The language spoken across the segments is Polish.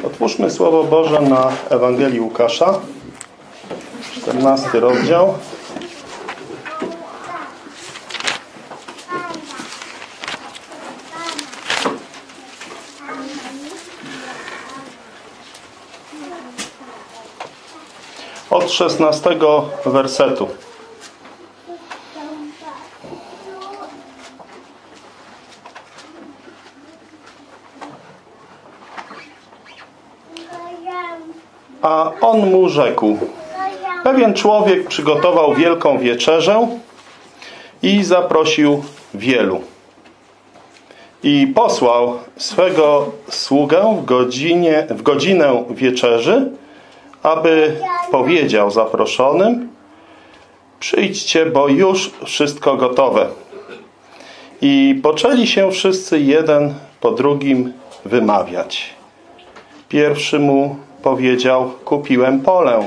Otwórzmy Słowo Boże na Ewangelii Łukasza, 14 rozdział. Od 16 wersetu. A on mu rzekł: pewien człowiek przygotował wielką wieczerzę i zaprosił wielu. I posłał swego sługę w godzinę wieczerzy, aby powiedział zaproszonym: przyjdźcie, bo już wszystko gotowe. I poczęli się wszyscy jeden po drugim wymawiać. Pierwszy mu powiedział: kupiłem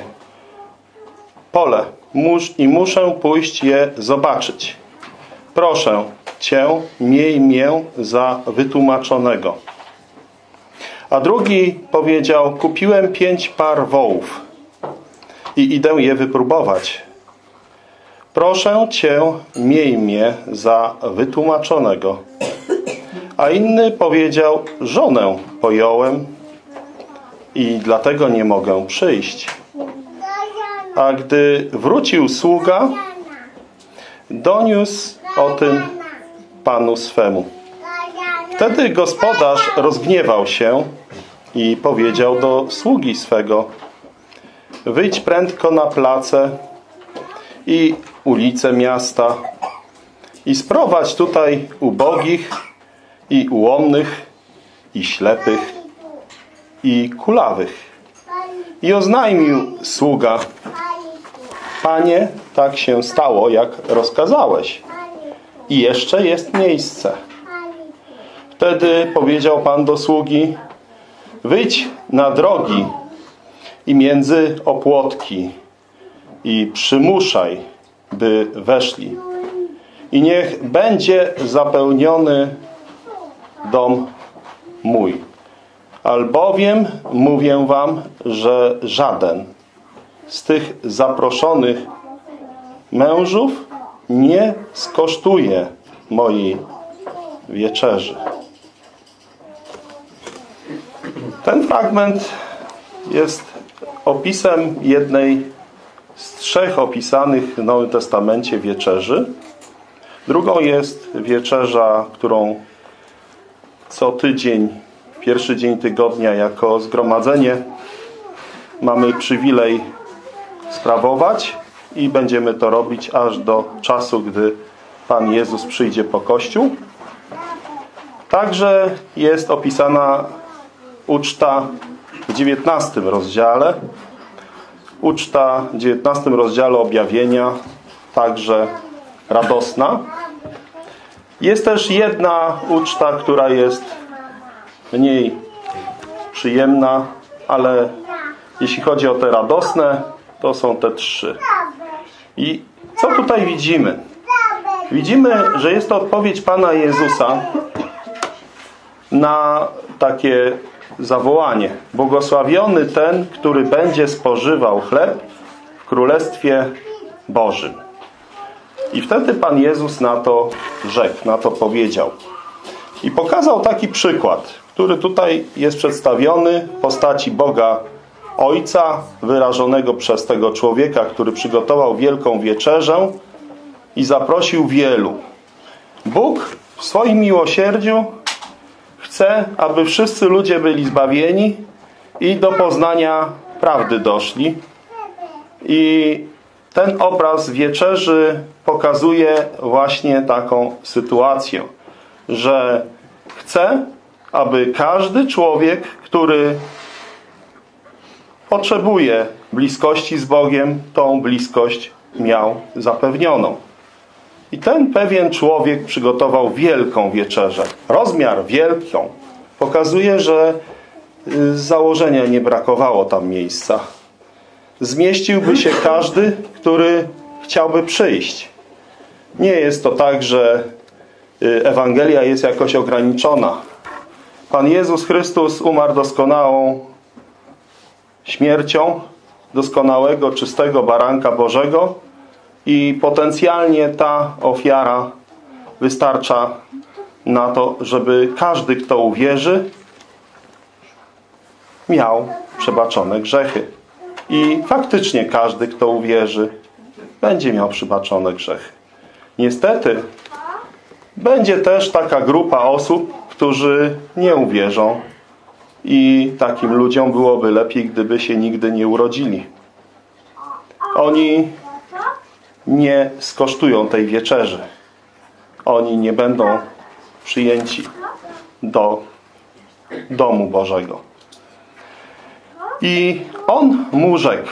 pole i muszę pójść je zobaczyć. Proszę Cię, miej mię za wytłumaczonego. A drugi powiedział: kupiłem 5 par wołów i idę je wypróbować. Proszę Cię, miej mnie za wytłumaczonego. A inny powiedział: żonę pojąłem i dlatego nie mogę przyjść. A gdy wrócił sługa, doniósł o tym panu swemu. Wtedy gospodarz rozgniewał się i powiedział do sługi swego: wyjdź prędko na place i ulice miasta i sprowadź tutaj ubogich i ułomnych i ślepych i kulawych. I oznajmił sługa: Panie, tak się stało, jak rozkazałeś. I jeszcze jest miejsce. Wtedy powiedział Pan do sługi: wyjdź na drogi i między opłotki i przymuszaj, by weszli. I niech będzie zapełniony dom mój. Albowiem mówię wam, że żaden z tych zaproszonych mężów nie skosztuje mojej wieczerzy. Ten fragment jest opisem jednej z 3 opisanych w Nowym Testamencie wieczerzy. Drugą jest wieczerza, którą co tydzień, pierwszy dzień tygodnia jako zgromadzenie mamy przywilej sprawować i będziemy to robić aż do czasu, gdy Pan Jezus przyjdzie po Kościół. Także jest opisana uczta w 19 rozdziale. Uczta w 19 rozdziale objawienia, także radosna. Jest też jedna uczta, która jest mniej przyjemna, ale jeśli chodzi o te radosne, to są te 3. I co tutaj widzimy? Widzimy, że jest to odpowiedź Pana Jezusa na takie zawołanie: błogosławiony ten, który będzie spożywał chleb w Królestwie Bożym. I wtedy Pan Jezus na to rzekł, na to powiedział. I pokazał taki przykład, który tutaj jest przedstawiony w postaci Boga Ojca, wyrażonego przez tego człowieka, który przygotował wielką wieczerzę i zaprosił wielu. Bóg w swoim miłosierdziu chce, aby wszyscy ludzie byli zbawieni i do poznania prawdy doszli. I ten obraz wieczerzy pokazuje właśnie taką sytuację, że chce, aby każdy człowiek, który potrzebuje bliskości z Bogiem, tą bliskość miał zapewnioną. I ten pewien człowiek przygotował wielką wieczerzę. Rozmiar wielką pokazuje, że z założenia nie brakowało tam miejsca. Zmieściłby się każdy, który chciałby przyjść. Nie jest to tak, że Ewangelia jest jakoś ograniczona. Pan Jezus Chrystus umarł doskonałą śmiercią doskonałego, czystego baranka Bożego i potencjalnie ta ofiara wystarcza na to, żeby każdy, kto uwierzy, miał przebaczone grzechy. I faktycznie każdy, kto uwierzy, będzie miał przebaczone grzechy. Niestety, będzie też taka grupa osób, którzy nie uwierzą i takim ludziom byłoby lepiej, gdyby się nigdy nie urodzili. Oni nie skosztują tej wieczerzy. Oni nie będą przyjęci do domu Bożego. I on mu rzekł.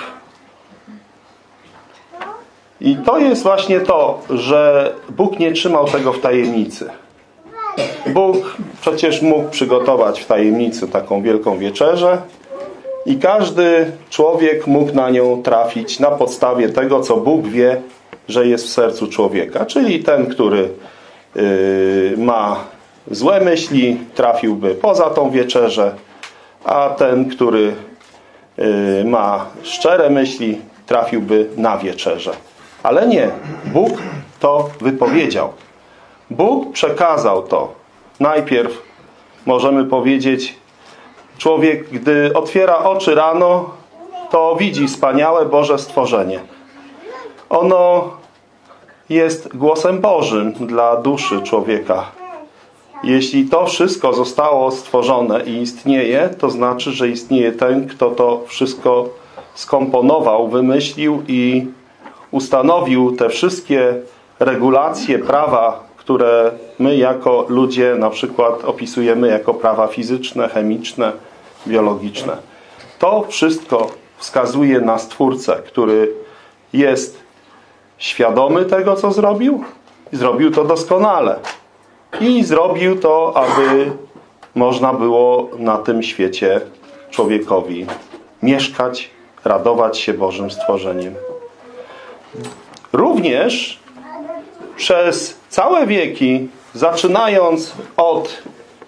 I to jest właśnie to, że Bóg nie trzymał tego w tajemnicy. Bóg przecież mógł przygotować w tajemnicy taką wielką wieczerzę i każdy człowiek mógł na nią trafić na podstawie tego, co Bóg wie, że jest w sercu człowieka. Czyli ten, który ma złe myśli, trafiłby poza tą wieczerzę, a ten, który ma szczere myśli, trafiłby na wieczerzę. Ale nie. Bóg to wypowiedział. Bóg przekazał to. Najpierw możemy powiedzieć, człowiek, gdy otwiera oczy rano, to widzi wspaniałe Boże stworzenie. Ono jest głosem Bożym dla duszy człowieka. Jeśli to wszystko zostało stworzone i istnieje, to znaczy, że istnieje ten, kto to wszystko skomponował, wymyślił i ustanowił te wszystkie regulacje, prawa, które my jako ludzie na przykład opisujemy jako prawa fizyczne, chemiczne, biologiczne. To wszystko wskazuje na Stwórcę, który jest świadomy tego, co zrobił. Zrobił to doskonale. I zrobił to, aby można było na tym świecie człowiekowi mieszkać, radować się Bożym stworzeniem. Również przez całe wieki, zaczynając od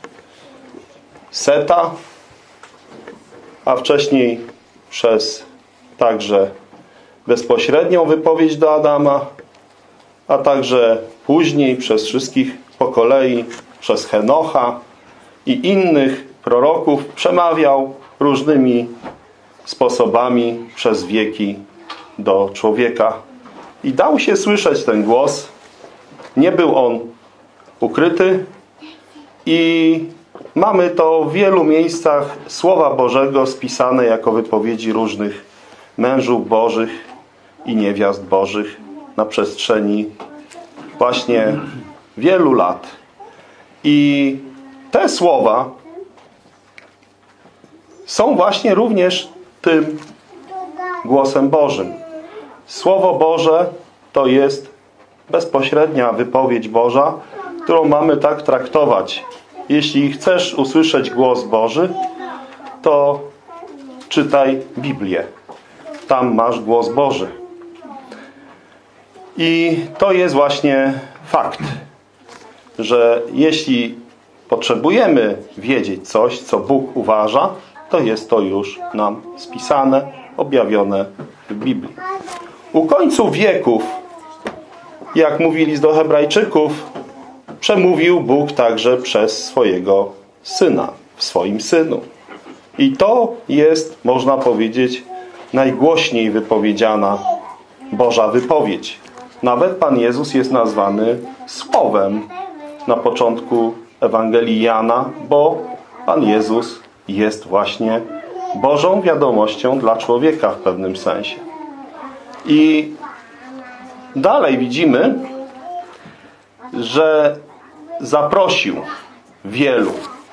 Seta, a wcześniej przez także bezpośrednią wypowiedź do Adama, a także później przez wszystkich po kolei, przez Henocha i innych proroków przemawiał różnymi sposobami przez wieki do człowieka. I dał się słyszeć ten głos. Nie był on ukryty i mamy to w wielu miejscach Słowa Bożego spisane jako wypowiedzi różnych mężów Bożych i niewiast Bożych na przestrzeni właśnie wielu lat. I te słowa są właśnie również tym głosem Bożym. Słowo Boże to jest bezpośrednia wypowiedź Boża, którą mamy tak traktować. Jeśli chcesz usłyszeć głos Boży, to czytaj Biblię. Tam masz głos Boży. I to jest właśnie fakt, że jeśli potrzebujemy wiedzieć coś, co Bóg uważa, to jest to już nam spisane, objawione w Biblii. U końcu wieków, jak mówi list do Hebrajczyków, przemówił Bóg także przez swojego Syna, w swoim Synu. I to jest, można powiedzieć, najgłośniej wypowiedziana Boża wypowiedź. Nawet Pan Jezus jest nazwany Słowem na początku Ewangelii Jana, bo Pan Jezus jest właśnie Bożą wiadomością dla człowieka w pewnym sensie. I dalej widzimy, że zaprosił wielu.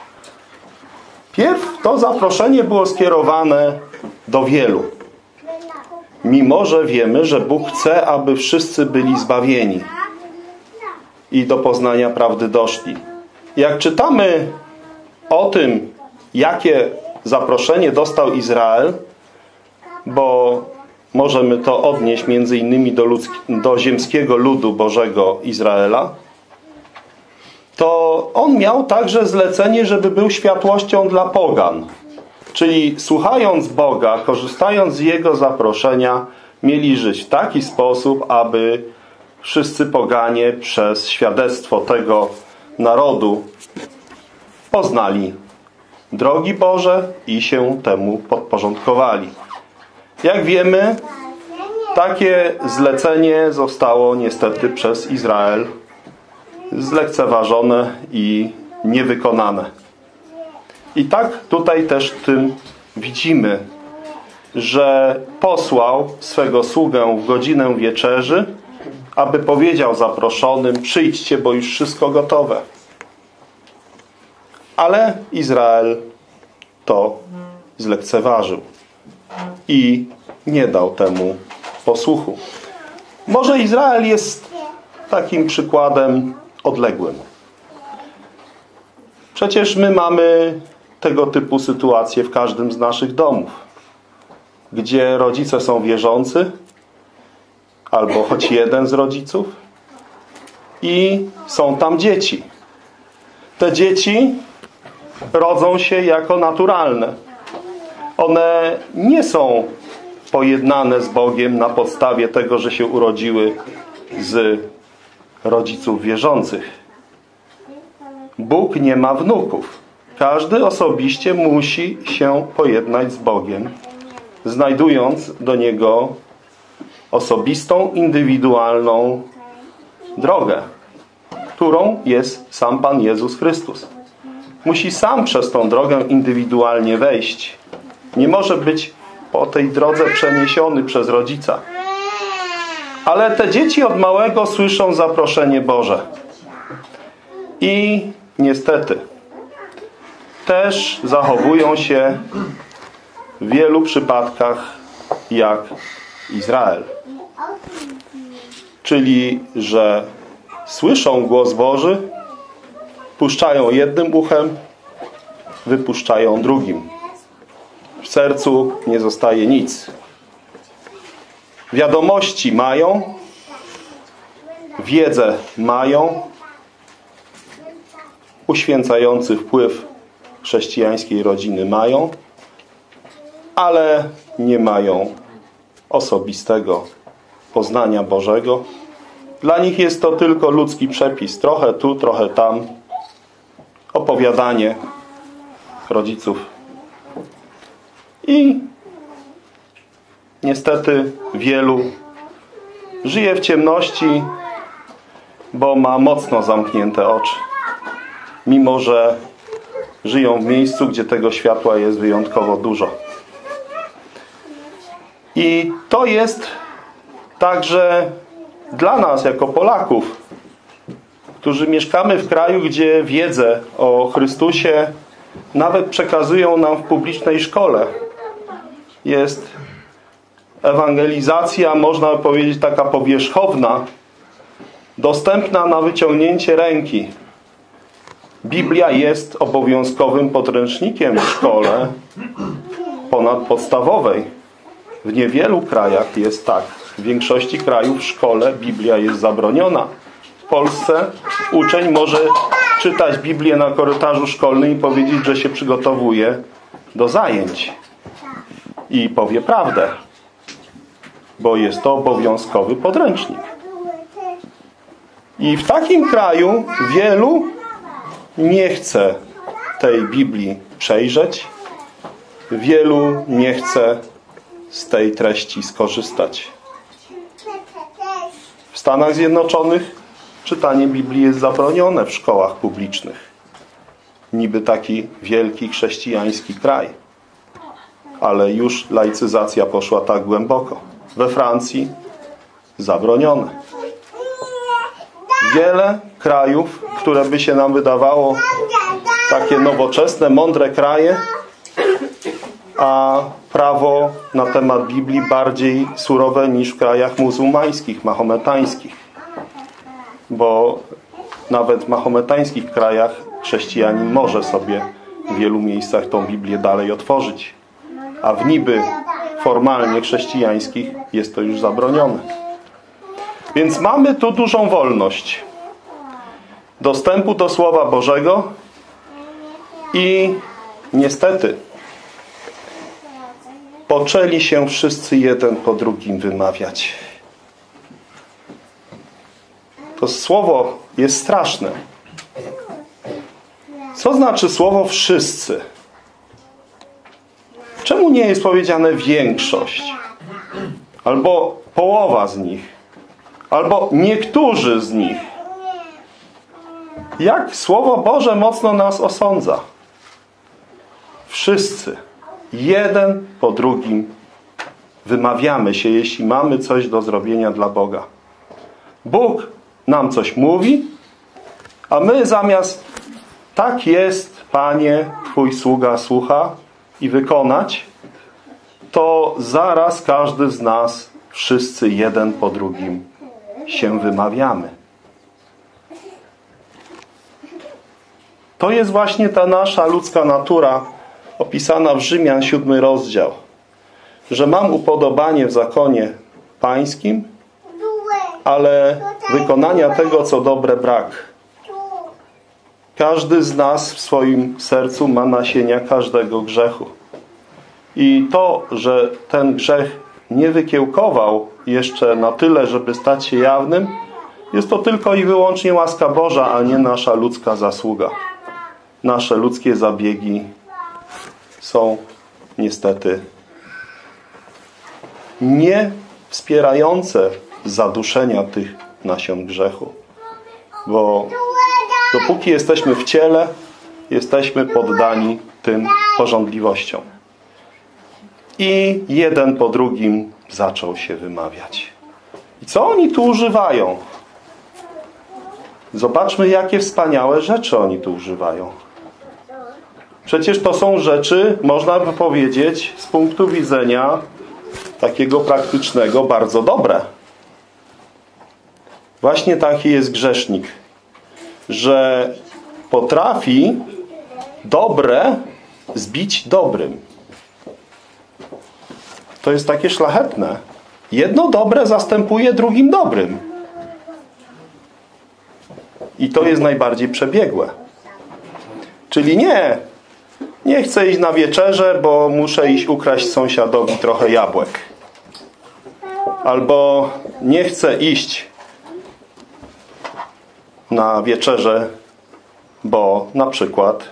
Pierw to zaproszenie było skierowane do wielu. Mimo że wiemy, że Bóg chce, aby wszyscy byli zbawieni i do poznania prawdy doszli. Jak czytamy o tym, jakie zaproszenie dostał Izrael, bo możemy to odnieść między innymi do ziemskiego ludu Bożego Izraela, to on miał także zlecenie, żeby był światłością dla pogan. Czyli słuchając Boga, korzystając z Jego zaproszenia, mieli żyć w taki sposób, aby wszyscy poganie przez świadectwo tego narodu poznali drogi Boże i się temu podporządkowali. Jak wiemy, takie zlecenie zostało niestety przez Izrael zlekceważone i niewykonane. I tak tutaj też w tym widzimy, że posłał swego sługę w godzinę wieczerzy, aby powiedział zaproszonym: przyjdźcie, bo już wszystko gotowe. Ale Izrael to zlekceważył i nie dał temu posłuchu. Może Izrael jest takim przykładem odległym. Przecież my mamy tego typu sytuacje w każdym z naszych domów, gdzie rodzice są wierzący, albo choć jeden z rodziców, i są tam dzieci. Te dzieci rodzą się jako naturalne. One nie są pojednane z Bogiem na podstawie tego, że się urodziły z rodziców wierzących. Bóg nie ma wnuków. Każdy osobiście musi się pojednać z Bogiem, znajdując do Niego osobistą, indywidualną drogę, którą jest sam Pan Jezus Chrystus. Musi sam przez tą drogę indywidualnie wejść. Nie może być po tej drodze przeniesiony przez rodzica. Ale te dzieci od małego słyszą zaproszenie Boże. I niestety też zachowują się w wielu przypadkach jak Izrael. Czyli, że słyszą głos Boży, puszczają jednym uchem, wypuszczają drugim. W sercu nie zostaje nic. Wiadomości mają, wiedzę mają, uświęcający wpływ chrześcijańskiej rodziny mają, ale nie mają osobistego poznania Bożego. Dla nich jest to tylko ludzki przepis. Trochę tu, trochę tam. Opowiadanie rodziców. I niestety wielu żyje w ciemności, bo ma mocno zamknięte oczy. Mimo że żyją w miejscu, gdzie tego światła jest wyjątkowo dużo. I to jest także dla nas, jako Polaków, którzy mieszkamy w kraju, gdzie wiedzę o Chrystusie nawet przekazują nam w publicznej szkole. Jest ewangelizacja, można by powiedzieć, taka powierzchowna, dostępna na wyciągnięcie ręki. Biblia jest obowiązkowym podręcznikiem w szkole ponadpodstawowej. W niewielu krajach jest tak. W większości krajów w szkole Biblia jest zabroniona. W Polsce uczeń może czytać Biblię na korytarzu szkolnym i powiedzieć, że się przygotowuje do zajęć. I powie prawdę. Bo jest to obowiązkowy podręcznik. I w takim kraju wielu nie chce tej Biblii przejrzeć. Wielu nie chce z tej treści skorzystać. W Stanach Zjednoczonych czytanie Biblii jest zabronione w szkołach publicznych. Niby taki wielki chrześcijański kraj. Ale już laicyzacja poszła tak głęboko. We Francji zabronione. Wiele krajów, które by się nam wydawało takie nowoczesne, mądre kraje, a prawo na temat Biblii bardziej surowe niż w krajach muzułmańskich, mahometańskich. Bo nawet w mahometańskich krajach chrześcijanin może sobie w wielu miejscach tą Biblię dalej otworzyć. A w niby formalnie chrześcijańskich jest to już zabronione. Więc mamy tu dużą wolność dostępu do Słowa Bożego i niestety poczęli się wszyscy jeden po drugim wymawiać. To słowo jest straszne. Co znaczy słowo wszyscy? Czemu nie jest powiedziane większość? Albo połowa z nich? Albo niektórzy z nich? Jak Słowo Boże mocno nas osądza? Wszyscy, jeden po drugim wymawiamy się, jeśli mamy coś do zrobienia dla Boga. Bóg nam coś mówi, a my zamiast tak jest, Panie, Twój sługa słucha i wykonać, to zaraz każdy z nas, wszyscy jeden po drugim się wymawiamy. To jest właśnie ta nasza ludzka natura opisana w Rzymian 7 rozdział. Że mam upodobanie w zakonie pańskim, ale wykonania tego, co dobre, brak. Każdy z nas w swoim sercu ma nasienia każdego grzechu. I to, że ten grzech nie wykiełkował jeszcze na tyle, żeby stać się jawnym, jest to tylko i wyłącznie łaska Boża, a nie nasza ludzka zasługa. Nasze ludzkie zabiegi są niestety nie wspierające zaduszenia tych nasion grzechu. Bo dopóki jesteśmy w ciele, jesteśmy poddani tym pożądliwościom. I jeden po drugim zaczął się wymawiać. I co oni tu używają? Zobaczmy, jakie wspaniałe rzeczy oni tu używają. Przecież to są rzeczy, można by powiedzieć, z punktu widzenia takiego praktycznego, bardzo dobre. Właśnie taki jest grzesznik, że potrafi dobre zbić dobrym. To jest takie szlachetne. Jedno dobre zastępuje drugim dobrym. I to jest najbardziej przebiegłe. Czyli nie chcę iść na wieczerzę, bo muszę iść ukraść sąsiadowi trochę jabłek. Albo nie chcę iść na wieczerzę, bo na przykład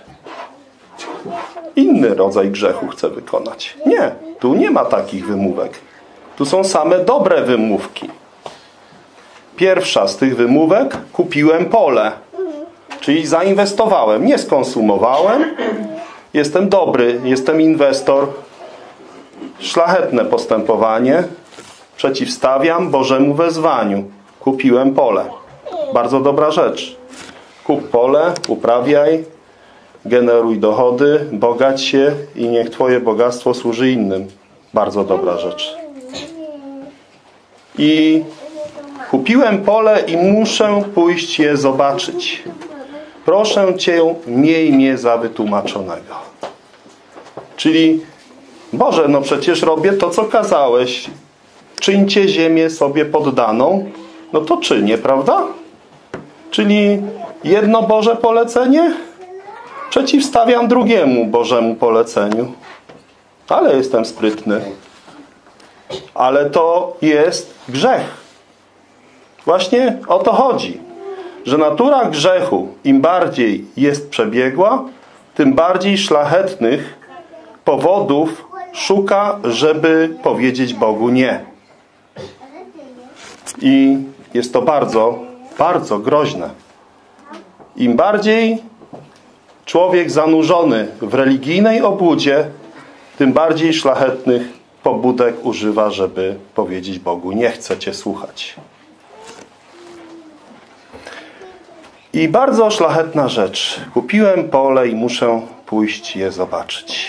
inny rodzaj grzechu chcę wykonać. Nie, tu nie ma takich wymówek. Tu są same dobre wymówki. Pierwsza z tych wymówek: kupiłem pole. Czyli zainwestowałem, nie skonsumowałem. Jestem dobry, jestem inwestor. Szlachetne postępowanie. Przeciwstawiam Bożemu wezwaniu. Kupiłem pole. Bardzo dobra rzecz. Kup pole, uprawiaj, generuj dochody, bogać się i niech Twoje bogactwo służy innym. Bardzo dobra rzecz. I kupiłem pole i muszę pójść je zobaczyć. Proszę Cię, miej mnie za wytłumaczonego. Czyli, Boże, no przecież robię to, co kazałeś. Czyńcie ziemię sobie poddaną. No to czynię, prawda? Czyli jedno Boże polecenie przeciwstawiam drugiemu Bożemu poleceniu. Ale jestem sprytny. Ale to jest grzech. Właśnie o to chodzi. Że natura grzechu im bardziej jest przebiegła, tym bardziej szlachetnych powodów szuka, żeby powiedzieć Bogu nie. I jest to bardzo, bardzo groźne. Im bardziej człowiek zanurzony w religijnej obłudzie, tym bardziej szlachetnych pobudek używa, żeby powiedzieć Bogu: nie chcę Cię słuchać. I bardzo szlachetna rzecz. Kupiłem pole i muszę pójść je zobaczyć.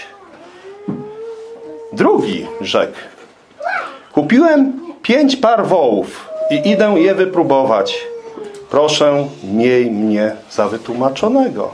Drugi rzekł: kupiłem 5 par wołów i idę je wypróbować. Proszę, miej mnie za wytłumaczonego.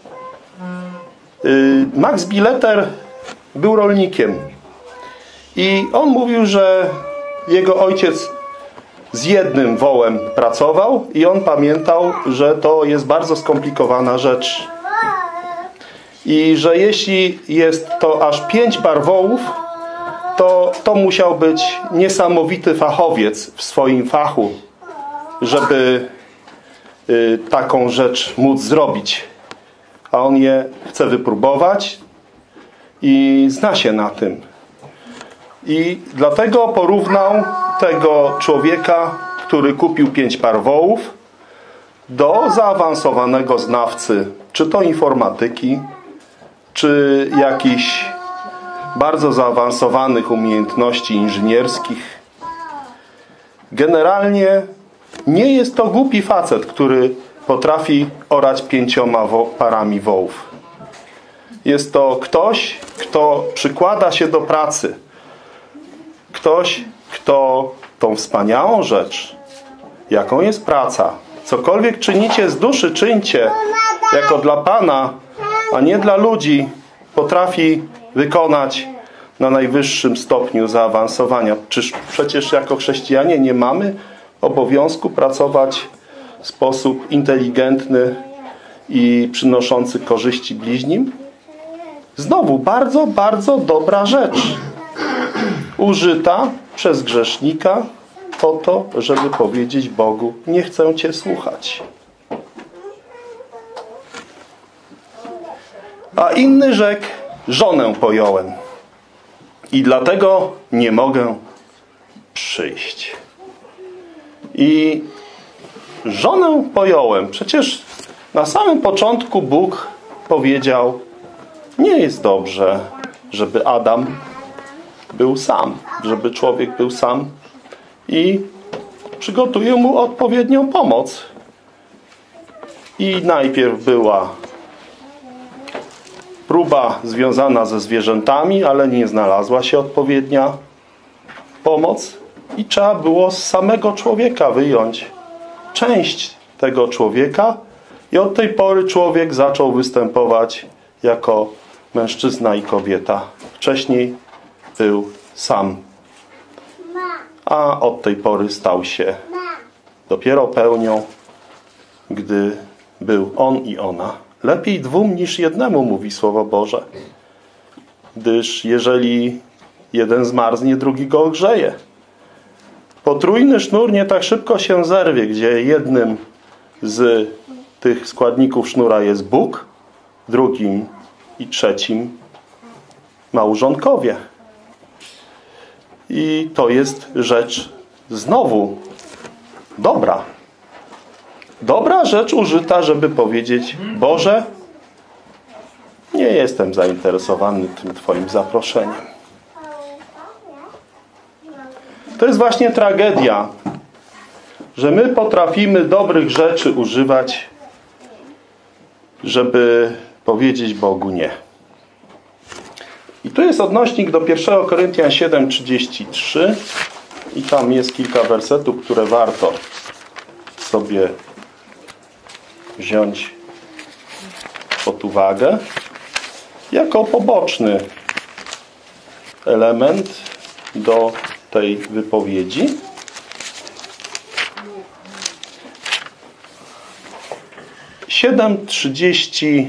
Max Billeter był rolnikiem. I on mówił, że jego ojciec z jednym wołem pracował i on pamiętał, że to jest bardzo skomplikowana rzecz. I że jeśli jest to aż 5 par wołów, to musiał być niesamowity fachowiec w swoim fachu, żeby taką rzecz móc zrobić. A on je chce wypróbować i zna się na tym. I dlatego porównał tego człowieka, który kupił 5 par wołów, do zaawansowanego znawcy, czy to informatyki, czy jakichś bardzo zaawansowanych umiejętności inżynierskich. Generalnie nie jest to głupi facet, który potrafi orać 5 parami wołów. Jest to ktoś, kto przykłada się do pracy. Ktoś, kto tą wspaniałą rzecz, jaką jest praca, cokolwiek czynicie z duszy, czyńcie jako dla Pana, a nie dla ludzi, potrafi wykonać na najwyższym stopniu zaawansowania. Przecież jako chrześcijanie nie mamy obowiązku pracować w sposób inteligentny i przynoszący korzyści bliźnim? Znowu bardzo, bardzo dobra rzecz. Użyta przez grzesznika po to, żeby powiedzieć Bogu: nie chcę Cię słuchać. A inny rzekł: żonę pojąłem i dlatego nie mogę przyjść. I żonę pojąłem. Przecież na samym początku Bóg powiedział: nie jest dobrze, żeby Adam był sam, żeby człowiek był sam, i przygotuje mu odpowiednią pomoc. I najpierw była próba związana ze zwierzętami, ale nie znalazła się odpowiednia pomoc i trzeba było z samego człowieka wyjąć część tego człowieka i od tej pory człowiek zaczął występować jako mężczyzna i kobieta. Wcześniej był sam, a od tej pory stał się dopiero pełnią, gdy był on i ona. Lepiej 2 niż 1, mówi Słowo Boże. Gdyż jeżeli jeden zmarznie, drugi go ogrzeje. Potrójny sznur nie tak szybko się zerwie, gdzie jednym z tych składników sznura jest Bóg, drugim i trzecim małżonkowie. I to jest rzecz znowu dobra. Dobra rzecz użyta, żeby powiedzieć: Boże, nie jestem zainteresowany tym Twoim zaproszeniem. To jest właśnie tragedia, że my potrafimy dobrych rzeczy używać, żeby powiedzieć Bogu nie. I tu jest odnośnik do 1 Koryntian 7:33 i tam jest kilka wersetów, które warto sobie wziąć pod uwagę jako poboczny element do tej wypowiedzi. (7:32)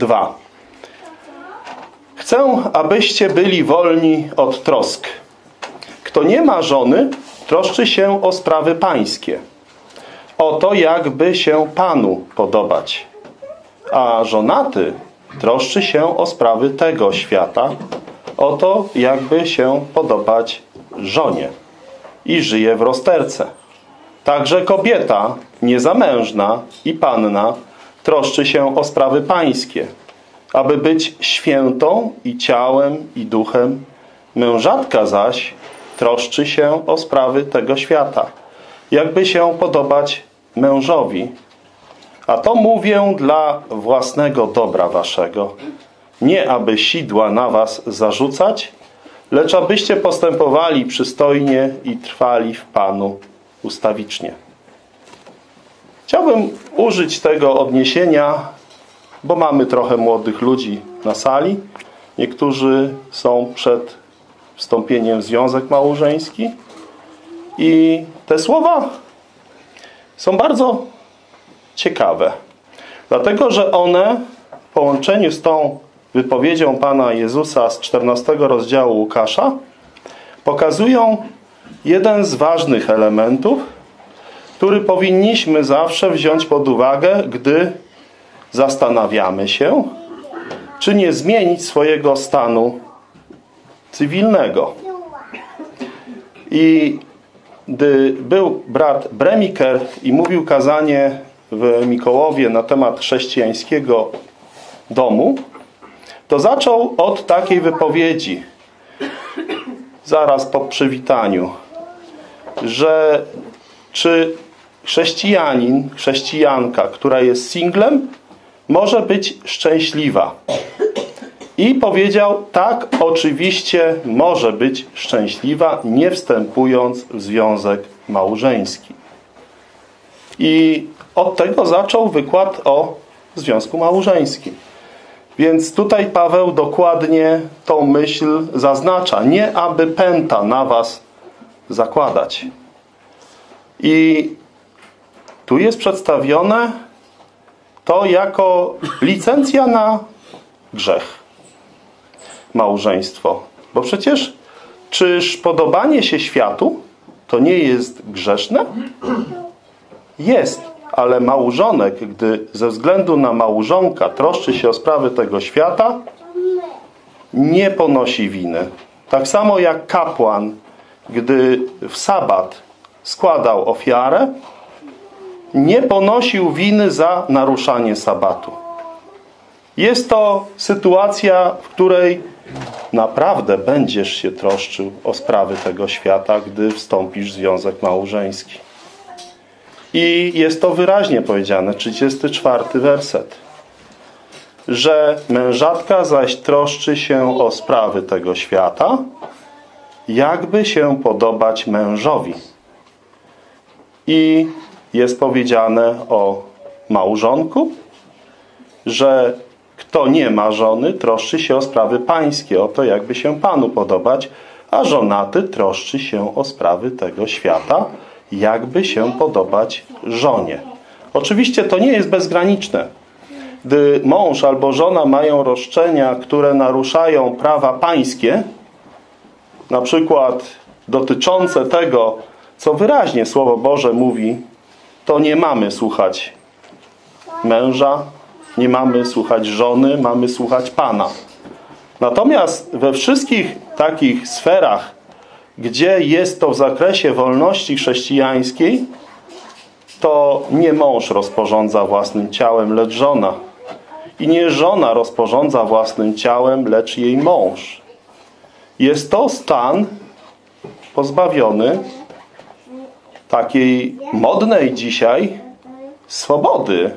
Chcę, abyście byli wolni od trosk. Kto nie ma żony, troszczy się o sprawy pańskie. O to, jakby się Panu podobać. A żonaty troszczy się o sprawy tego świata. O to, jakby się podobać żonie. I żyje w rozterce. Także kobieta niezamężna i panna troszczy się o sprawy pańskie, aby być świętą i ciałem, i duchem. Mężatka zaś troszczy się o sprawy tego świata, jakby się podobać mężowi. A to mówię dla własnego dobra waszego, nie aby sidła na was zarzucać, lecz abyście postępowali przystojnie i trwali w Panu ustawicznie. Chciałbym użyć tego odniesienia, bo mamy trochę młodych ludzi na sali. Niektórzy są przed wstąpieniem w związek małżeński. I te słowa są bardzo ciekawe. Dlatego, że one w połączeniu z tą wypowiedzią Pana Jezusa z 14 rozdziału Łukasza pokazują jeden z ważnych elementów, który powinniśmy zawsze wziąć pod uwagę, gdy zastanawiamy się, czy nie zmienić swojego stanu cywilnego. I gdy był brat Bremiker i mówił kazanie w Mikołowie na temat chrześcijańskiego domu, to zaczął od takiej wypowiedzi zaraz po przywitaniu, że czy chrześcijanin, chrześcijanka, która jest singlem, może być szczęśliwa. I powiedział, tak, oczywiście może być szczęśliwa, nie wstępując w związek małżeński. I od tego zaczął wykład o związku małżeńskim. Więc tutaj Paweł dokładnie tą myśl zaznacza. Nie aby pęta na was zakładać. I tu jest przedstawione to jako licencja na grzech. Małżeństwo. Bo przecież czyż podobanie się światu to nie jest grzeszne? Jest, ale małżonek, gdy ze względu na małżonka troszczy się o sprawy tego świata, nie ponosi winy. Tak samo jak kapłan, gdy w sabat składał ofiarę, nie ponosił winy za naruszanie sabatu. Jest to sytuacja, w której naprawdę będziesz się troszczył o sprawy tego świata, gdy wstąpisz w związek małżeński. I jest to wyraźnie powiedziane, 34 werset, że mężatka zaś troszczy się o sprawy tego świata, jakby się podobać mężowi. I jest powiedziane o małżonku, że kto nie ma żony, troszczy się o sprawy pańskie, o to jakby się Panu podobać, a żonaty troszczy się o sprawy tego świata, jakby się podobać żonie. Oczywiście to nie jest bezgraniczne. Gdy mąż albo żona mają roszczenia, które naruszają prawa pańskie, na przykład dotyczące tego, co wyraźnie Słowo Boże mówi, to nie mamy słuchać męża, nie mamy słuchać żony, mamy słuchać Pana. Natomiast we wszystkich takich sferach, gdzie jest to w zakresie wolności chrześcijańskiej, to nie mąż rozporządza własnym ciałem, lecz żona. I nie żona rozporządza własnym ciałem, lecz jej mąż. Jest to stan pozbawiony takiej modnej dzisiaj swobody.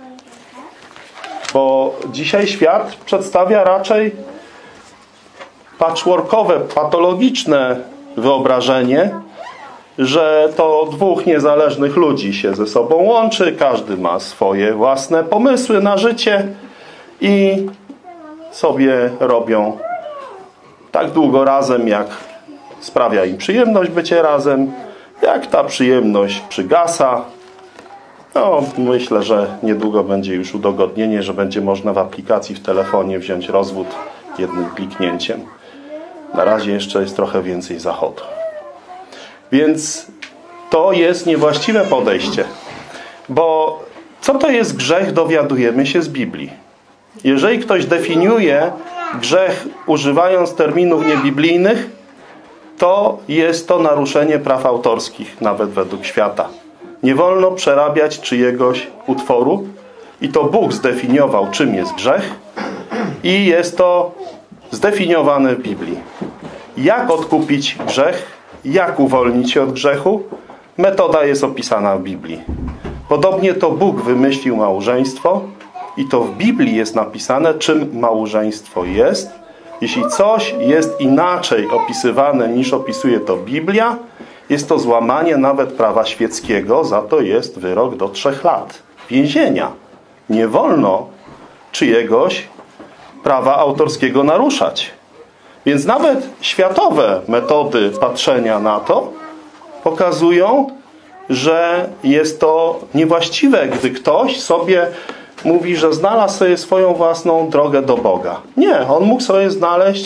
Bo dzisiaj świat przedstawia raczej patchworkowe, patologiczne wyobrażenie, że to dwóch niezależnych ludzi się ze sobą łączy, każdy ma swoje własne pomysły na życie i sobie robią tak długo razem, jak sprawia im przyjemność bycie razem. Jak ta przyjemność przygasa, no myślę, że niedługo będzie już udogodnienie, że będzie można w aplikacji w telefonie wziąć rozwód jednym kliknięciem. Na razie jeszcze jest trochę więcej zachodu. Więc to jest niewłaściwe podejście. Bo co to jest grzech, dowiadujemy się z Biblii. Jeżeli ktoś definiuje grzech używając terminów niebiblijnych, to jest to naruszenie praw autorskich, nawet według świata. Nie wolno przerabiać czyjegoś utworu i to Bóg zdefiniował, czym jest grzech i jest to zdefiniowane w Biblii. Jak odkupić grzech? Jak uwolnić się od grzechu? Metoda jest opisana w Biblii. Podobnie to Bóg wymyślił małżeństwo i to w Biblii jest napisane, czym małżeństwo jest. Jeśli coś jest inaczej opisywane niż opisuje to Biblia, jest to złamanie nawet prawa świeckiego, za to jest wyrok do 3 lat więzienia. Nie wolno czyjegoś prawa autorskiego naruszać. Więc nawet światowe metody patrzenia na to pokazują, że jest to niewłaściwe, gdy ktoś sobie mówi, że znalazł sobie swoją własną drogę do Boga. Nie, on mógł sobie znaleźć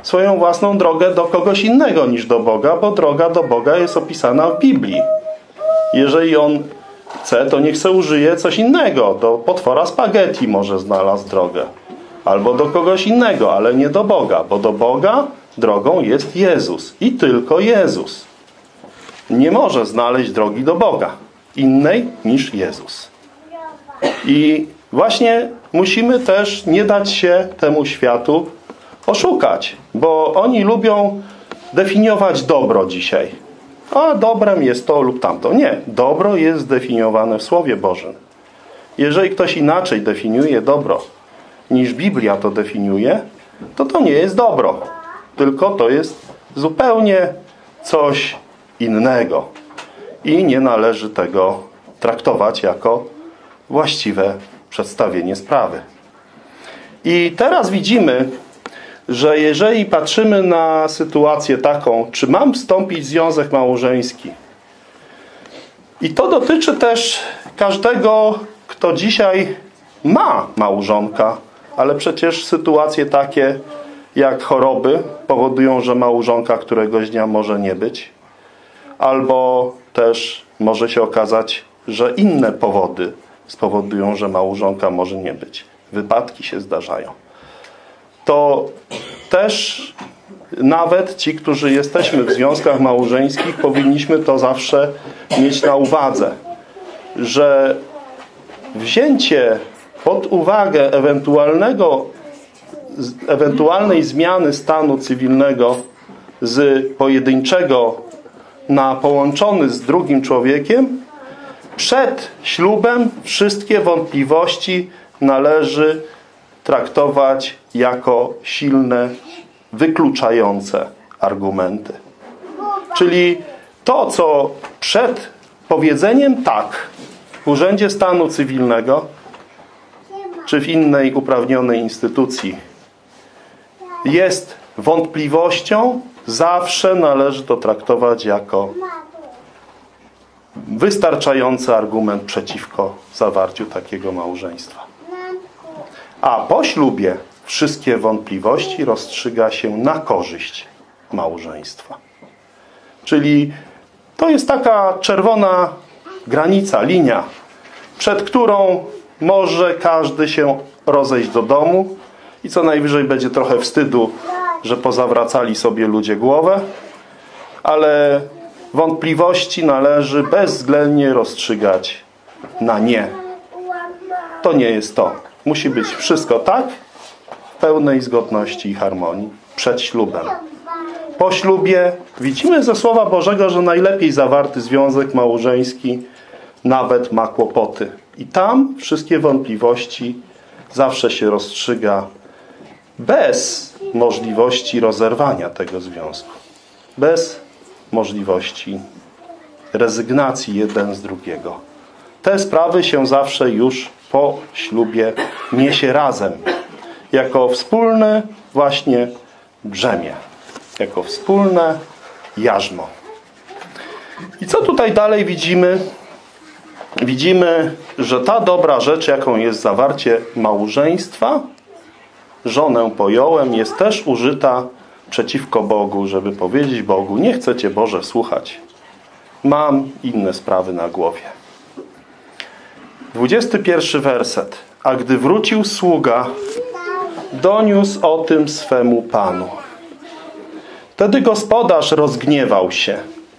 swoją własną drogę do kogoś innego niż do Boga, bo droga do Boga jest opisana w Biblii. Jeżeli on chce, to niech se użyje coś innego. Do potwora spaghetti może znalazł drogę. Albo do kogoś innego, ale nie do Boga, bo do Boga drogą jest Jezus i tylko Jezus. Nie może znaleźć drogi do Boga innej niż Jezus. I właśnie musimy też nie dać się temu światu oszukać, bo oni lubią definiować dobro dzisiaj. A dobrem jest to lub tamto. Nie, dobro jest zdefiniowane w Słowie Bożym. Jeżeli ktoś inaczej definiuje dobro niż Biblia to definiuje, to nie jest dobro. Tylko to jest zupełnie coś innego. I nie należy tego traktować jako właściwe przedstawienie sprawy. I teraz widzimy, że jeżeli patrzymy na sytuację taką, czy mam wstąpić w związek małżeński, i to dotyczy też każdego, kto dzisiaj ma małżonka, ale przecież sytuacje takie jak choroby powodują, że małżonka któregoś dnia może nie być, albo też może się okazać, że inne powody spowodują, że małżonka może nie być. Wypadki się zdarzają. To też nawet ci, którzy jesteśmy w związkach małżeńskich, powinniśmy to zawsze mieć na uwadze, że wzięcie pod uwagę ewentualnej zmiany stanu cywilnego z pojedynczego na połączony z drugim człowiekiem, przed ślubem wszystkie wątpliwości należy traktować jako silne, wykluczające argumenty. Czyli to, co przed powiedzeniem tak w Urzędzie Stanu Cywilnego czy w innej uprawnionej instytucji jest wątpliwością, zawsze należy to traktować jako wystarczający argument przeciwko zawarciu takiego małżeństwa. A po ślubie wszystkie wątpliwości rozstrzyga się na korzyść małżeństwa. Czyli to jest taka czerwona granica, linia, przed którą może każdy się rozejść do domu i co najwyżej będzie trochę wstydu, że pozawracali sobie ludzie głowę, ale wątpliwości należy bezwzględnie rozstrzygać na nie. To nie jest to. Musi być wszystko tak, w pełnej zgodności i harmonii przed ślubem. Po ślubie widzimy ze Słowa Bożego, że najlepiej zawarty związek małżeński nawet ma kłopoty. I tam wszystkie wątpliwości zawsze się rozstrzyga bez możliwości rozerwania tego związku. Bez możliwości rezygnacji jeden z drugiego. Te sprawy się zawsze już po ślubie niesie razem. Jako wspólne właśnie brzemię. Jako wspólne jarzmo. I co tutaj dalej widzimy? Widzimy, że ta dobra rzecz, jaką jest zawarcie małżeństwa, żonę pojąłem, jest też użyta przeciwko Bogu, żeby powiedzieć Bogu: nie chcę Cię, Boże, słuchać. Mam inne sprawy na głowie. 21 werset. A gdy wrócił sługa, doniósł o tym swemu panu. Wtedy gospodarz rozgniewał się.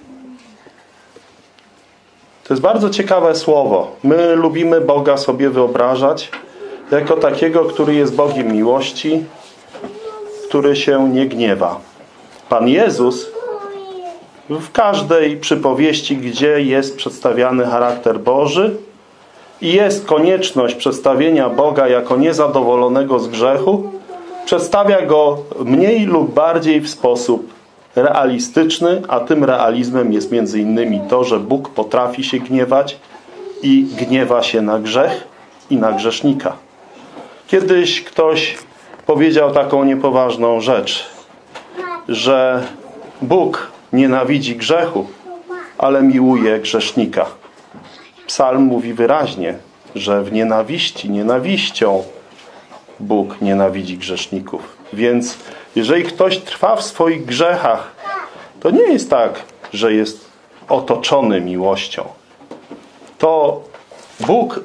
To jest bardzo ciekawe słowo. My lubimy Boga sobie wyobrażać jako takiego, który jest Bogiem miłości, który się nie gniewa. Pan Jezus w każdej przypowieści, gdzie jest przedstawiany charakter Boży i jest konieczność przedstawienia Boga jako niezadowolonego z grzechu, przedstawia Go mniej lub bardziej w sposób realistyczny, a tym realizmem jest między innymi to, że Bóg potrafi się gniewać i gniewa się na grzech i na grzesznika. Kiedyś ktoś powiedział taką niepoważną rzecz, że Bóg nienawidzi grzechu, ale miłuje grzesznika. Psalm mówi wyraźnie, że w nienawiścią Bóg nienawidzi grzeszników. Więc jeżeli ktoś trwa w swoich grzechach, to nie jest tak, że jest otoczony miłością. To Bóg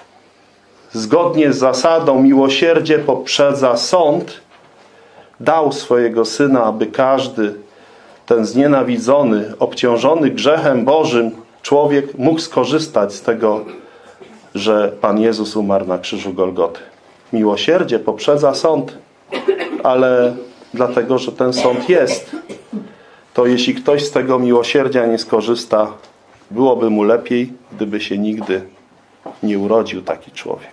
zgodnie z zasadą miłosierdzie poprzedza sąd, dał swojego Syna, aby każdy ten znienawidzony, obciążony grzechem Bożym człowiek mógł skorzystać z tego, że Pan Jezus umarł na krzyżu Golgoty. Miłosierdzie poprzedza sąd, ale dlatego, że ten sąd jest, to jeśli ktoś z tego miłosierdzia nie skorzysta, byłoby mu lepiej, gdyby się nigdy nie urodził taki człowiek.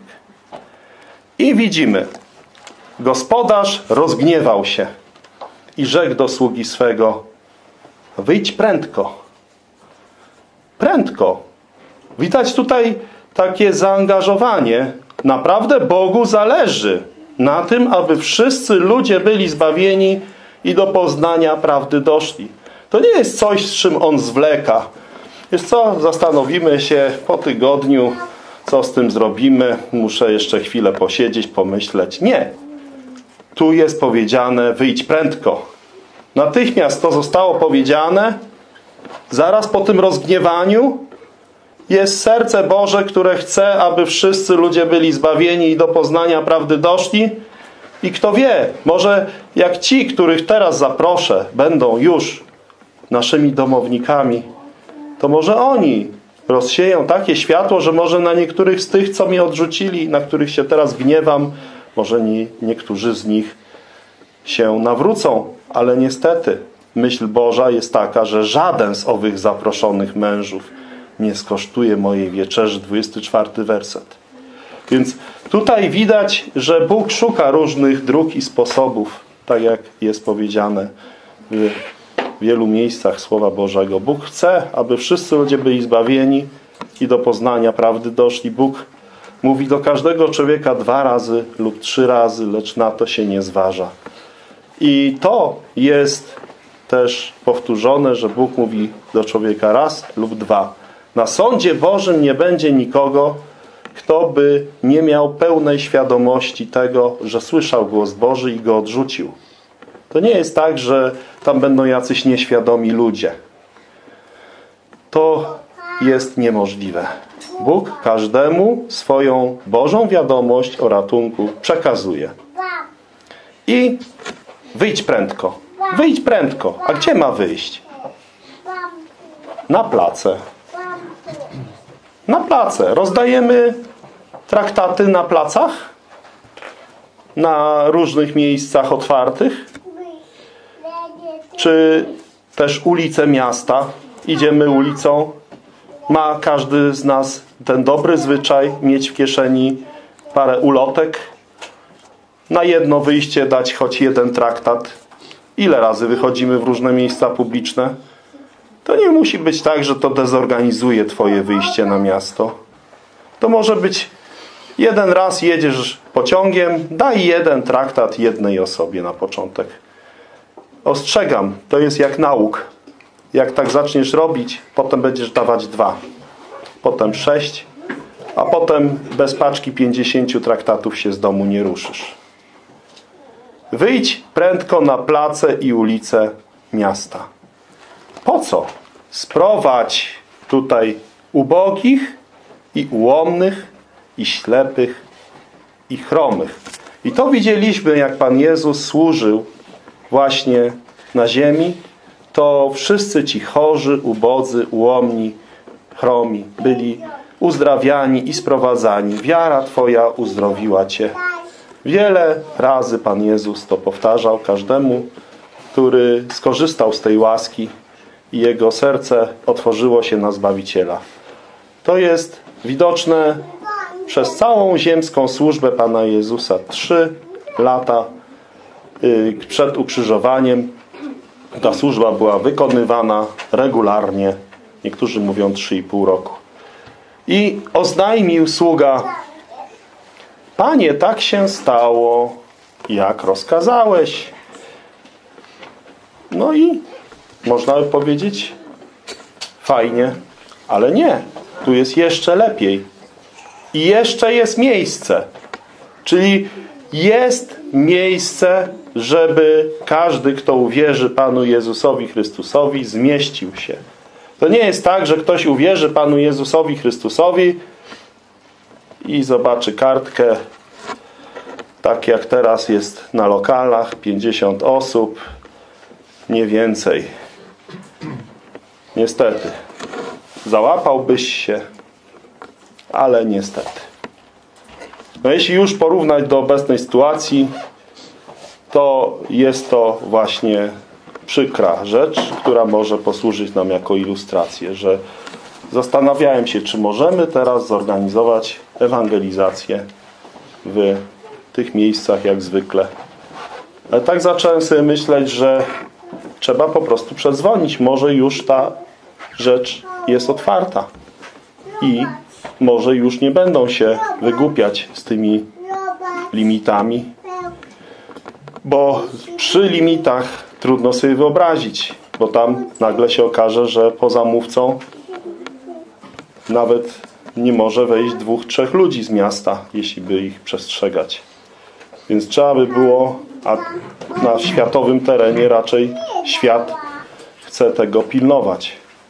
I widzimy, gospodarz rozgniewał się i rzekł do sługi swego: wyjdź prędko. Prędko. Widać tutaj takie zaangażowanie. Naprawdę Bogu zależy na tym, aby wszyscy ludzie byli zbawieni i do poznania prawdy doszli. To nie jest coś, z czym On zwleka. Wiesz co, zastanowimy się po tygodniu, co z tym zrobimy. Muszę jeszcze chwilę posiedzieć, pomyśleć. Nie. Tu jest powiedziane: wyjdź prędko. Natychmiast to zostało powiedziane. Zaraz po tym rozgniewaniu jest serce Boże, które chce, aby wszyscy ludzie byli zbawieni i do poznania prawdy doszli. I kto wie, może jak ci, których teraz zaproszę, będą już naszymi domownikami, to może oni rozsieją takie światło, że może na niektórych z tych, co mnie odrzucili, na których się teraz gniewam, może niektórzy z nich się nawrócą. Ale niestety myśl Boża jest taka, że żaden z owych zaproszonych mężów nie skosztuje mojej wieczerzy. 24 werset. Więc tutaj widać, że Bóg szuka różnych dróg i sposobów, tak jak jest powiedziane w wielu miejscach Słowa Bożego. Bóg chce, aby wszyscy ludzie byli zbawieni i do poznania prawdy doszli. Bóg mówi do każdego człowieka 2 razy lub 3 razy, lecz na to się nie zważa. I to jest też powtórzone, że Bóg mówi do człowieka raz lub 2. Na sądzie Bożym nie będzie nikogo, kto by nie miał pełnej świadomości tego, że słyszał głos Boży i go odrzucił. To nie jest tak, że tam będą jacyś nieświadomi ludzie. To jest niemożliwe. Bóg każdemu swoją Bożą wiadomość o ratunku przekazuje. I wyjdź prędko. Wyjdź prędko. A gdzie ma wyjść? Na place. Na place. Rozdajemy traktaty na placach? Na różnych miejscach otwartych? Czy też ulice miasta? Idziemy ulicą. Ma każdy z nas ten dobry zwyczaj mieć w kieszeni parę ulotek? Na jedno wyjście dać choć jeden traktat. Ile razy wychodzimy w różne miejsca publiczne? To nie musi być tak, że to dezorganizuje twoje wyjście na miasto. To może być jeden raz jedziesz pociągiem, daj jeden traktat jednej osobie na początek. Ostrzegam, to jest jak nauk. Jak tak zaczniesz robić, potem będziesz dawać 2. Potem 6, a potem bez paczki 50 traktatów się z domu nie ruszysz. Wyjdź prędko na place i ulice miasta. Po co? Sprowadź tutaj ubogich i ułomnych, i ślepych, i chromych. I to widzieliśmy, jak Pan Jezus służył właśnie na ziemi. To wszyscy ci chorzy, ubodzy, ułomni, chromi byli uzdrawiani i sprowadzani. Wiara Twoja uzdrowiła Cię. Wiele razy Pan Jezus to powtarzał każdemu, który skorzystał z tej łaski i jego serce otworzyło się na Zbawiciela. To jest widoczne przez całą ziemską służbę Pana Jezusa. 3 lata przed ukrzyżowaniem ta służba była wykonywana regularnie. Niektórzy mówią 3,5 roku. I oznajmił sługa: Panie, tak się stało, jak rozkazałeś. No i można by powiedzieć, fajnie, ale nie. Tu jest jeszcze lepiej. I jeszcze jest miejsce. Czyli jest miejsce, żeby każdy, kto uwierzy Panu Jezusowi Chrystusowi, zmieścił się. To nie jest tak, że ktoś uwierzy Panu Jezusowi Chrystusowi i zobaczy kartkę, tak jak teraz jest na lokalach, 50 osób, nie więcej. Niestety. Załapałbyś się, ale niestety. No jeśli już porównać do obecnej sytuacji, to jest to właśnie przykra rzecz, która może posłużyć nam jako ilustrację, że zastanawiałem się, czy możemy teraz zorganizować ewangelizację w tych miejscach jak zwykle. Ale tak zacząłem sobie myśleć, że trzeba po prostu przedzwonić. Może już ta rzecz jest otwarta i może już nie będą się wygłupiać z tymi limitami, bo przy limitach trudno sobie wyobrazić, bo tam nagle się okaże, że poza mówcą nawet nie może wejść 2-3 ludzi z miasta, jeśli by ich przestrzegać. Więc trzeba by było, a na światowym terenie raczej świat chce tego pilnować.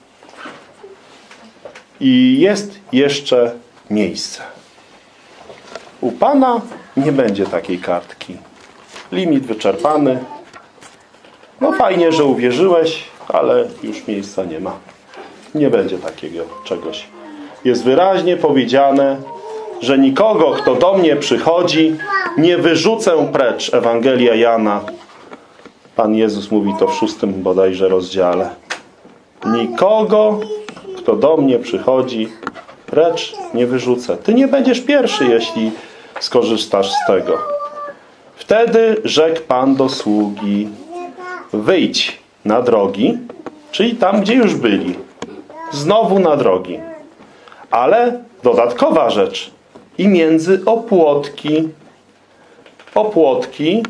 I jest jeszcze miejsce. U Pana nie będzie takiej kartki. Limit wyczerpany. No fajnie, że uwierzyłeś, ale już miejsca nie ma. Nie będzie takiego czegoś. Jest wyraźnie powiedziane, że nikogo, kto do mnie przychodzi, nie wyrzucę precz. Ewangelia Jana. Pan Jezus mówi to w 6 bodajże rozdziale. Nikogo, kto do mnie przychodzi, precz nie wyrzucę. Ty nie będziesz pierwszy, jeśli skorzystasz z tego. Wtedy rzekł Pan do sługi: wyjdź na drogi, czyli tam, gdzie już byli. Znowu na drogi. Ale dodatkowa rzecz. I między opłotki. Opłotki.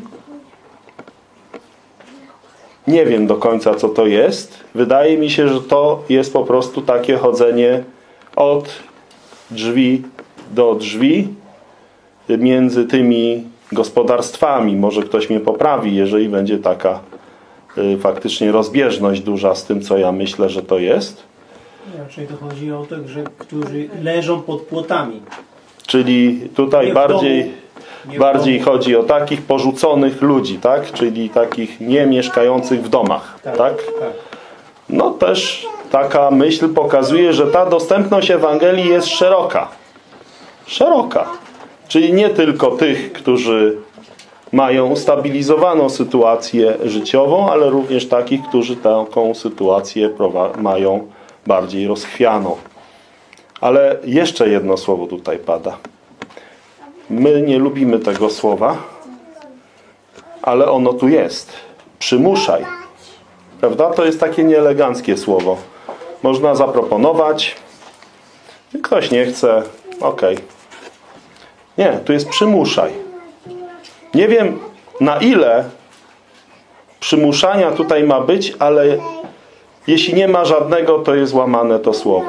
Nie wiem do końca, co to jest. Wydaje mi się, że to jest po prostu takie chodzenie od drzwi do drzwi między tymi gospodarstwami. Może ktoś mnie poprawi, jeżeli będzie taka faktycznie rozbieżność duża z tym, co ja myślę, że to jest. Raczej to chodzi o tych, którzy leżą pod płotami. Czyli tutaj bardziej chodzi o takich porzuconych ludzi, tak? Czyli takich nie mieszkających w domach, tak? No też taka myśl pokazuje, że ta dostępność Ewangelii jest szeroka. Szeroka. Czyli nie tylko tych, którzy mają ustabilizowaną sytuację życiową, ale również takich, którzy taką sytuację mają bardziej rozchwianą. Ale jeszcze jedno słowo tutaj pada. My nie lubimy tego słowa, ale ono tu jest. Przymuszaj. Prawda? To jest takie nieeleganckie słowo. Można zaproponować. Ktoś nie chce. Okej. Nie, tu jest przymuszaj. Nie wiem, na ile przymuszania tutaj ma być, ale jeśli nie ma żadnego, to jest łamane to słowo.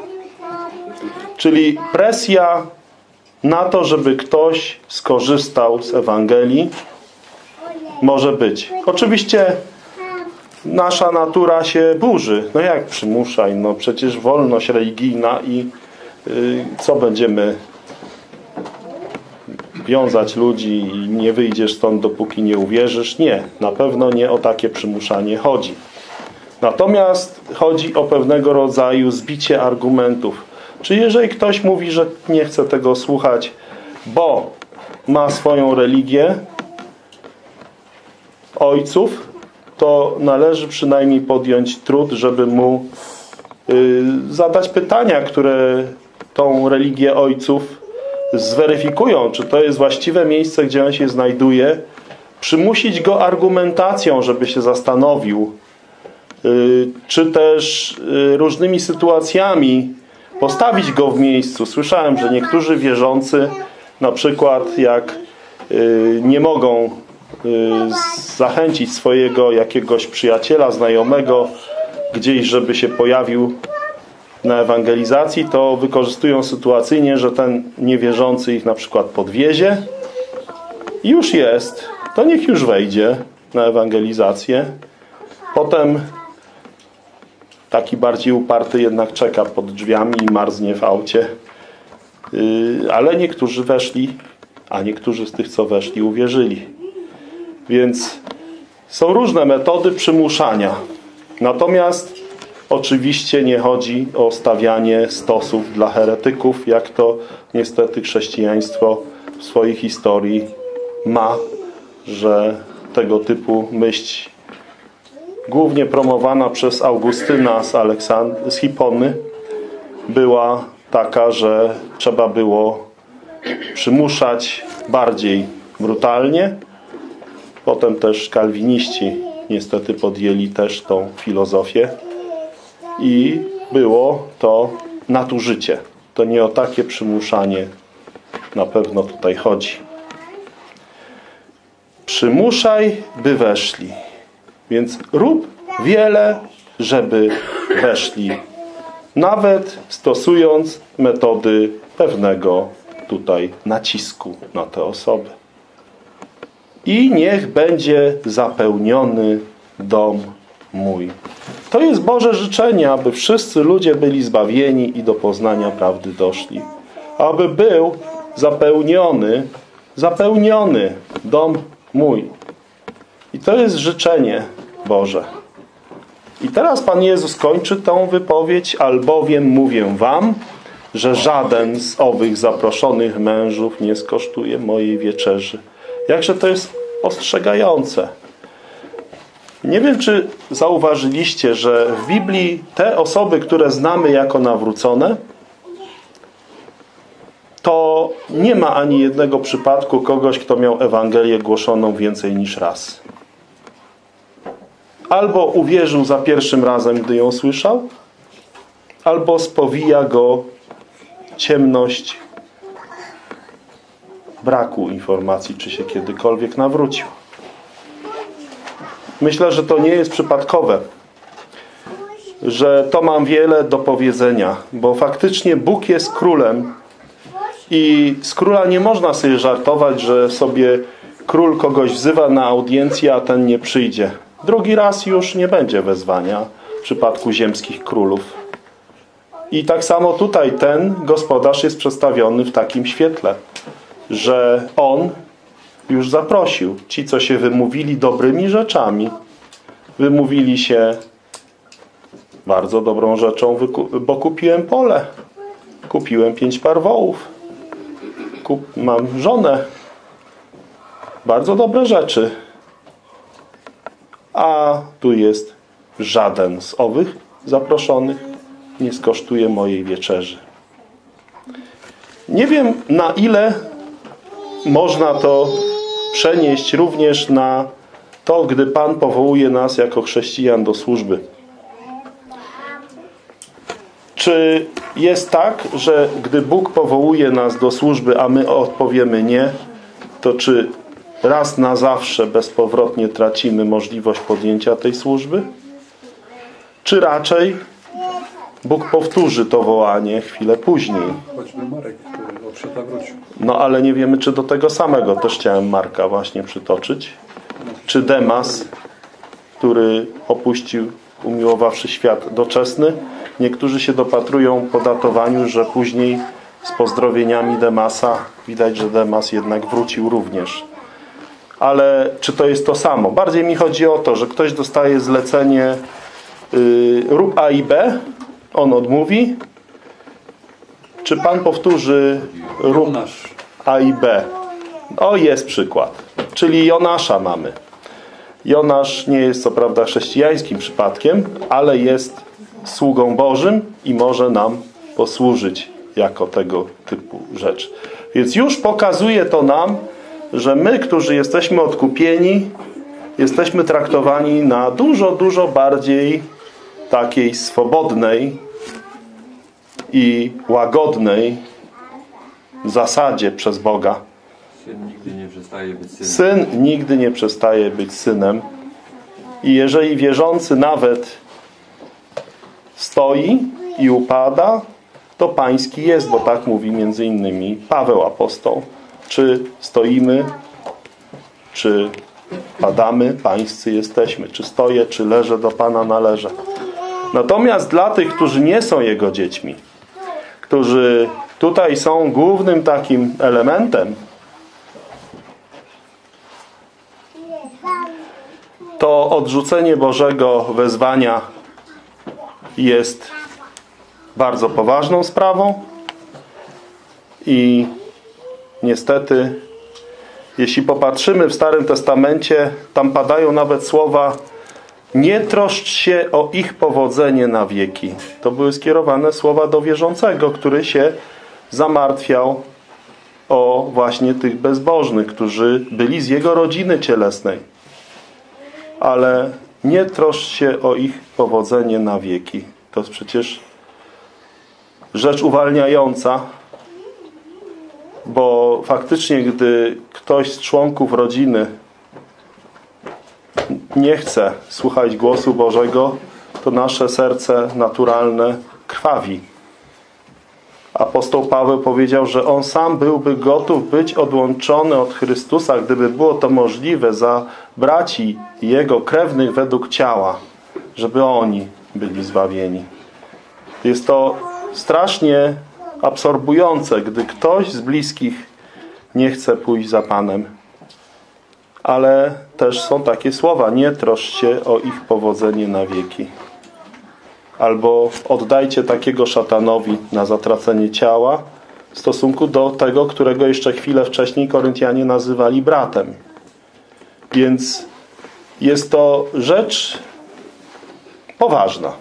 Czyli presja na to, żeby ktoś skorzystał z Ewangelii, może być. Oczywiście nasza natura się burzy. No jak przymuszaj? No przecież wolność religijna i co będziemy wiązać ludzi i nie wyjdziesz stąd, dopóki nie uwierzysz? Nie. Na pewno nie o takie przymuszanie chodzi. Natomiast chodzi o pewnego rodzaju zbicie argumentów. Czy jeżeli ktoś mówi, że nie chce tego słuchać, bo ma swoją religię ojców, to należy przynajmniej podjąć trud, żeby mu zadać pytania, które tą religię ojców zweryfikują, czy to jest właściwe miejsce, gdzie on się znajduje, przymusić go argumentacją, żeby się zastanowił, czy też różnymi sytuacjami postawić go w miejscu. Słyszałem, że niektórzy wierzący na przykład jak nie mogą zachęcić swojego jakiegoś przyjaciela, znajomego gdzieś, żeby się pojawił na ewangelizacji, to wykorzystują sytuacyjnie, że ten niewierzący ich na przykład podwiezie już jest, to niech już wejdzie na ewangelizację. Potem taki bardziej uparty jednak czeka pod drzwiami i marznie w aucie. Ale niektórzy weszli, a niektórzy z tych, co weszli, uwierzyli. Więc są różne metody przymuszania. Natomiast oczywiście nie chodzi o stawianie stosów dla heretyków, jak to niestety chrześcijaństwo w swojej historii ma, że tego typu myśl głównie promowana przez Augustyna z Hipony była taka, że trzeba było przymuszać bardziej brutalnie. Potem też kalwiniści niestety podjęli też tą filozofię i było to nadużycie. To nie o takie przymuszanie na pewno tutaj chodzi. Przymuszaj, by weszli. Więc rób wiele, żeby weszli. Nawet stosując metody pewnego tutaj nacisku na te osoby. I niech będzie zapełniony dom mój. To jest Boże życzenie, aby wszyscy ludzie byli zbawieni i do poznania prawdy doszli. Aby był zapełniony dom mój. I to jest życzenie Boże. I teraz Pan Jezus kończy tą wypowiedź, albowiem mówię wam, że żaden z owych zaproszonych mężów nie skosztuje mojej wieczerzy. Jakże to jest ostrzegające. Nie wiem, czy zauważyliście, że w Biblii te osoby, które znamy jako nawrócone, to nie ma ani jednego przypadku kogoś, kto miał Ewangelię głoszoną więcej niż raz. Albo uwierzył za pierwszym razem, gdy ją słyszał, albo spowija go ciemność braku informacji, czy się kiedykolwiek nawrócił. Myślę, że to nie jest przypadkowe, że to mam wiele do powiedzenia, bo faktycznie Bóg jest królem i z króla nie można sobie żartować, że sobie król kogoś wzywa na audiencję, a ten nie przyjdzie. Drugi raz już nie będzie wezwania w przypadku ziemskich królów. I tak samo tutaj ten gospodarz jest przedstawiony w takim świetle, że on już zaprosił. Ci, co się wymówili dobrymi rzeczami, wymówili się bardzo dobrą rzeczą, bo kupiłem pole, kupiłem 5 par wołów, mam żonę. Bardzo dobre rzeczy. A tu jest żaden z owych zaproszonych nie skosztuje mojej wieczerzy. Nie wiem, na ile można to przenieść również na to, gdy Pan powołuje nas jako chrześcijan do służby. Czy jest tak, że gdy Bóg powołuje nas do służby, a my odpowiemy nie, to czy raz na zawsze bezpowrotnie tracimy możliwość podjęcia tej służby? Czy raczej Bóg powtórzy to wołanie chwilę później? Choćby Marek, który odszedł wrócił. No ale nie wiemy, czy do tego samego. Też chciałem Marka właśnie przytoczyć. Czy Demas, który opuścił, umiłowawszy świat doczesny. Niektórzy się dopatrują po datowaniu, że później z pozdrowieniami Demasa widać, że Demas jednak wrócił również. Ale czy to jest to samo? Bardziej mi chodzi o to, że ktoś dostaje zlecenie rób A i B, on odmówi. Czy Pan powtórzy rób A i B? O, jest przykład. Czyli Jonasza mamy. Jonasz nie jest co prawda chrześcijańskim przypadkiem, ale jest sługą Bożym i może nam posłużyć jako tego typu rzecz. Więc już pokazuje to nam, że my, którzy jesteśmy odkupieni, jesteśmy traktowani na dużo, dużo bardziej takiej swobodnej i łagodnej zasadzie przez Boga. Syn nigdy nie przestaje być synem. Syn nigdy nie przestaje być synem. I jeżeli wierzący nawet stoi i upada, to pański jest, bo tak mówi między innymi Paweł apostoł. Czy stoimy czy padamy, pańscy jesteśmy, czy stoję, czy leżę, do Pana należę. Natomiast dla tych, którzy nie są Jego dziećmi, którzy tutaj są głównym takim elementem, to odrzucenie Bożego wezwania jest bardzo poważną sprawą i niestety, jeśli popatrzymy w Starym Testamencie, tam padają nawet słowa: nie troszcz się o ich powodzenie na wieki. To były skierowane słowa do wierzącego, który się zamartwiał o właśnie tych bezbożnych, którzy byli z jego rodziny cielesnej. Ale nie troszcz się o ich powodzenie na wieki. To jest przecież rzecz uwalniająca, bo faktycznie, gdy ktoś z członków rodziny nie chce słuchać głosu Bożego, to nasze serce naturalne krwawi. Apostoł Paweł powiedział, że on sam byłby gotów być odłączony od Chrystusa, gdyby było to możliwe, za braci Jego krewnych według ciała, żeby oni byli zbawieni. Jest to strasznie absorbujące, gdy ktoś z bliskich nie chce pójść za Panem. Ale też są takie słowa: nie troszcz się o ich powodzenie na wieki. Albo oddajcie takiego szatanowi na zatracenie ciała w stosunku do tego, którego jeszcze chwilę wcześniej Koryntianie nazywali bratem. Więc jest to rzecz poważna.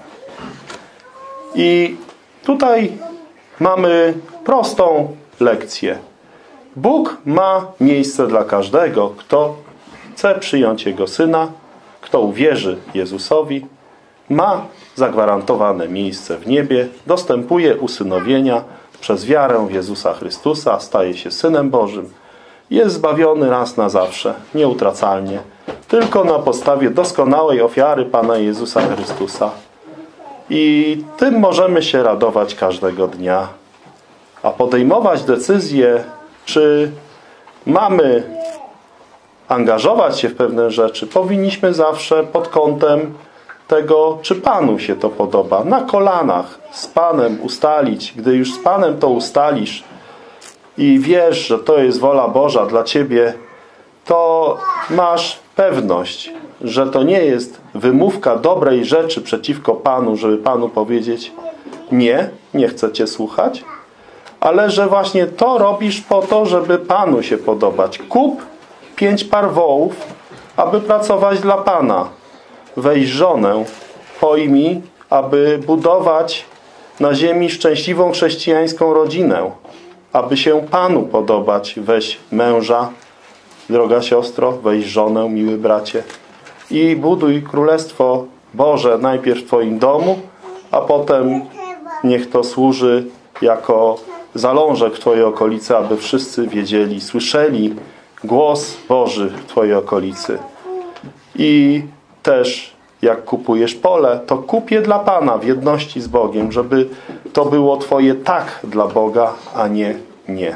I tutaj mamy prostą lekcję. Bóg ma miejsce dla każdego, kto chce przyjąć Jego Syna, kto uwierzy Jezusowi, ma zagwarantowane miejsce w niebie, dostępuje usynowienia przez wiarę w Jezusa Chrystusa, staje się Synem Bożym, jest zbawiony raz na zawsze, nieutracalnie, tylko na podstawie doskonałej ofiary Pana Jezusa Chrystusa. I tym możemy się radować każdego dnia. A podejmować decyzję, czy mamy angażować się w pewne rzeczy, powinniśmy zawsze pod kątem tego, czy Panu się to podoba. Na kolanach z Panem ustalić. Gdy już z Panem to ustalisz i wiesz, że to jest wola Boża dla Ciebie, to masz pewność, że to nie jest wymówka dobrej rzeczy przeciwko Panu, żeby Panu powiedzieć: nie chcę Cię słuchać, ale że właśnie to robisz po to, żeby Panu się podobać. Kup 5 par wołów, aby pracować dla Pana. Weź żonę, pojmij, aby budować na ziemi szczęśliwą chrześcijańską rodzinę, aby się Panu podobać. Weź męża, droga siostro, weź żonę, miły bracie, i buduj Królestwo Boże najpierw w Twoim domu, a potem niech to służy jako zalążek w Twojej okolicy, aby wszyscy wiedzieli, słyszeli głos Boży w Twojej okolicy. I też jak kupujesz pole, to kup je dla Pana w jedności z Bogiem, żeby to było Twoje tak dla Boga, a nie nie.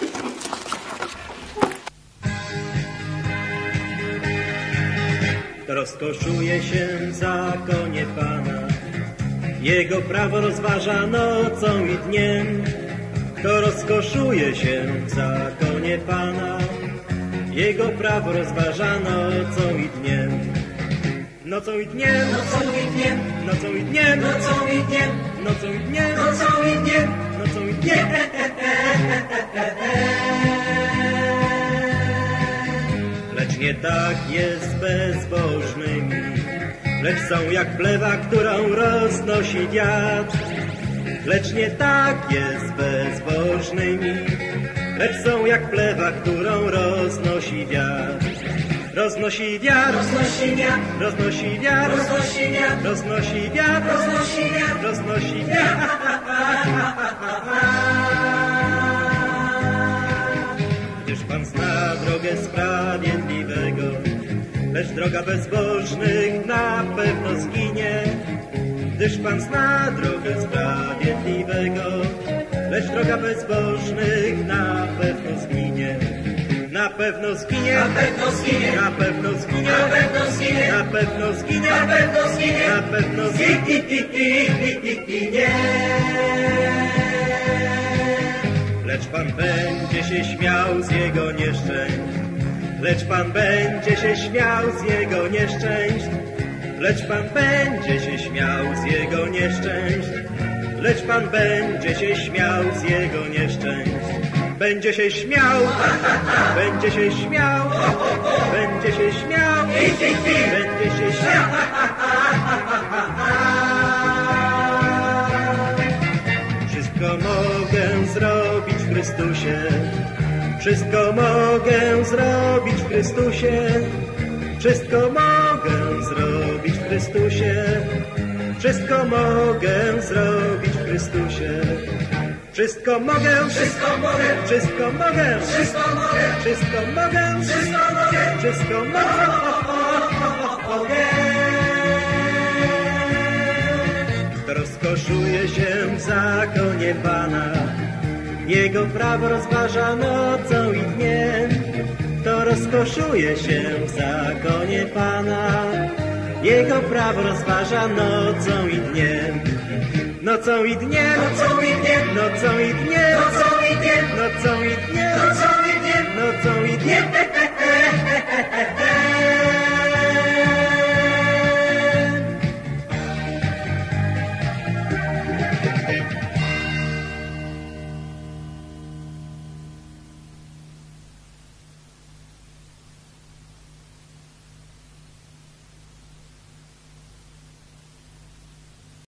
Kto rozkoszuje się w zakonie Pana, Jego prawo rozważa nocą i dniem. Kto rozkoszuje się w zakonie Pana, Jego prawo rozważa nocą i dniem. Nocą i dniem, nocą i dniem, nocą i dniem, nocą i dniem, nocą i dniem, nocą i dniem, nocą i dniem. Lecz nie tak jest bezbożnymi, lecz są jak plewa, którą roznosi wiatr. Lecz nie tak jest bezbożnymi, lecz są jak plewa, którą roznosi wiatr. Roznosi wiatr, roznosi wiatr, roznosi wiatr, roznosi wiatr, roznosi wiatr, roznosi wiatr, roznosi wiatr. Gdyż Pan zna drogę sprawiedliwego, lecz droga bezbożnych na pewno zginie. Gdyż Pan zna drogę sprawiedliwego, lecz droga bezbożnych na pewno zginie. Na pewno zginie, na pewno zginie, na pewno zginie, na pewno zginie, na pewno zginie, na pewno zginie, na pewno zginie. Lecz Pan będzie się śmiał z jego nieszczęść. Lecz Pan będzie się śmiał z jego nieszczęść. Lecz Pan będzie się śmiał z jego nieszczęść. Lecz Pan będzie się śmiał z jego nieszczęść. Będzie się śmiał, będzie się śmiał, będzie się śmiał, będzie się śmiał. Wszystko mogę zrobić w Chrystusie. Wszystko mogę zrobić w Chrystusie. Wszystko mogę zrobić w Chrystusie. Wszystko mogę zrobić w Chrystusie. Wszystko mogę, wszystko mogę, wszystko mogę, wszystko mogę, wszystko mogę, wszystko mogę, wszystko mogę. Kto rozkoszuje się w zakonie Pana, Jego prawo rozważa nocą i dniem. Kto rozkoszuje się w zakonie Pana, Jego prawo rozważa nocą i dniem. Nocą i dniem, nocą i dniem, nocą i dniem, nocą i dniem, nocą i dniem,